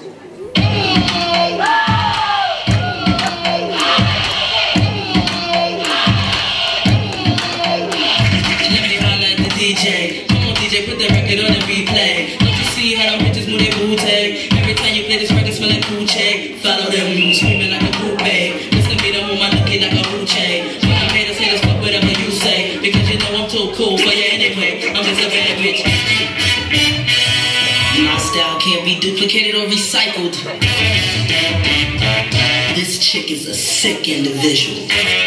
DJ, come on DJ, put the record on and replay. Don't you see how the bitches move their booty? Every time you play this record, smelling Gucci. Follow them, screaming like a coupe. Listen to them, my looking like a hoochie. When I'm here to say this, fuck whatever you say, because you know I'm too cool for you anyway. I'm just a bad bitch. My style can't be duplicated or recycled. This chick is a sick individual.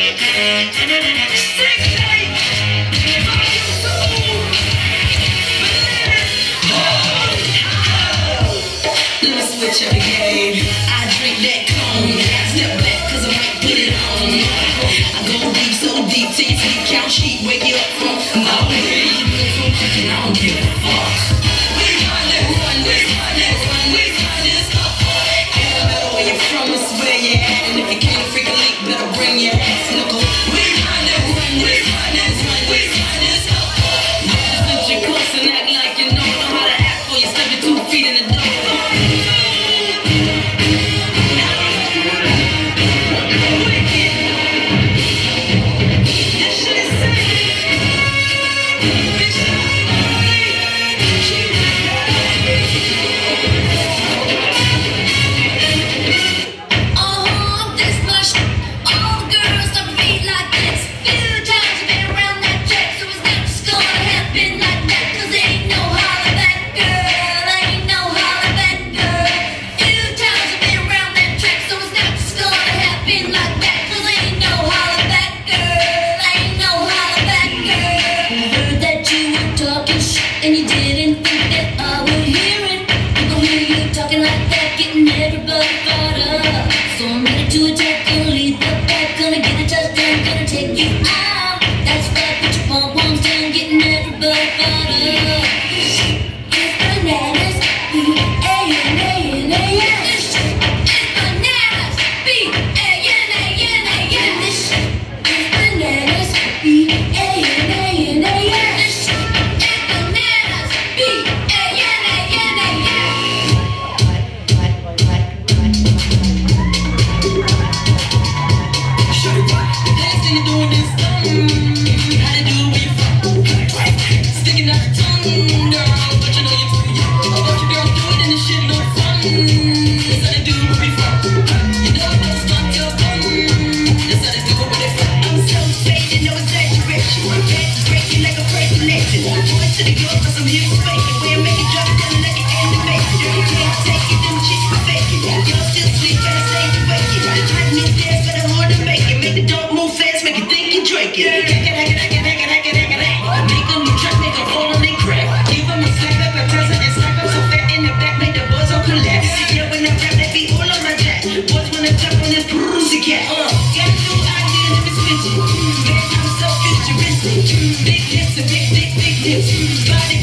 Switch up the game. I drink that cone. Step back cause I might put it on. I go deep, so deep till you see count sheep. Wake you up from my way. I don't give a fuck. We run this. I don't know where you're from, it's where you're at. And if you can't freak a leak, better bring your ass. Knuckle. We run this. Just let you close and act like you know how to act before you step your 2 feet in the door. And you didn't think that I would hear it. People hear you talking like that, getting everybody fired up. So I'm ready to attack, gonna lead the pack, gonna get a touchdown, gonna take you out. That's right, put your pom-poms down, getting everybody fired up. It's bananas, B-A-N-A-N-A-N. This shit is bananas, B-A-N-A-N-A-N. This shit is bananas, B-A-N-A-N-A-N.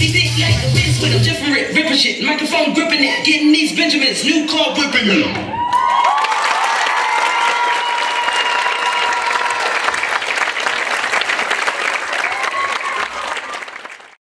Shit, microphone gripping it, getting these Benjamins, new car whipping it.